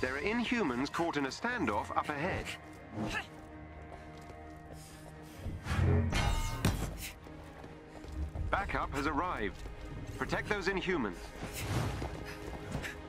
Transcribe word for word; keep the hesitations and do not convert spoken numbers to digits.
There are Inhumans caught in a standoff up ahead. Backup has arrived. Protect those Inhumans.